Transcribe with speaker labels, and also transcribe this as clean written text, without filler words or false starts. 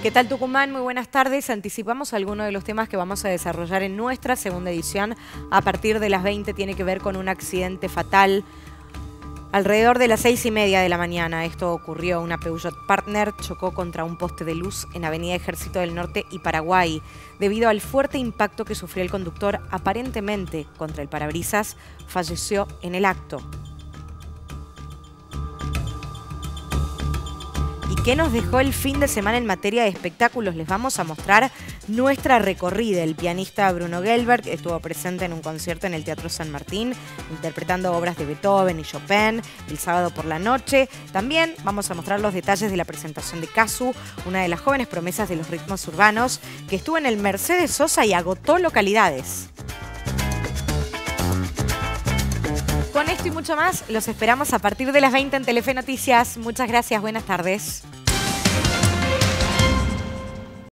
Speaker 1: ¿Qué tal, Tucumán? Muy buenas tardes. Anticipamos algunos de los temas que vamos a desarrollar en nuestra segunda edición. A partir de las 20 tiene que ver con un accidente fatal. Alrededor de las 6:30 de la mañana esto ocurrió. Una Peugeot Partner chocó contra un poste de luz en Avenida Ejército del Norte y Paraguay. Debido al fuerte impacto que sufrió el conductor, aparentemente contra el parabrisas, falleció en el acto. ¿Y qué nos dejó el fin de semana en materia de espectáculos? Les vamos a mostrar nuestra recorrida. El pianista Bruno Gelberg estuvo presente en un concierto en el Teatro San Martín, interpretando obras de Beethoven y Chopin el sábado por la noche. También vamos a mostrar los detalles de la presentación de Casu, una de las jóvenes promesas de los ritmos urbanos, que estuvo en el Mercedes Sosa y agotó localidades. Con esto y mucho más, los esperamos a partir de las 20 en Telefe Noticias. Muchas gracias, buenas tardes.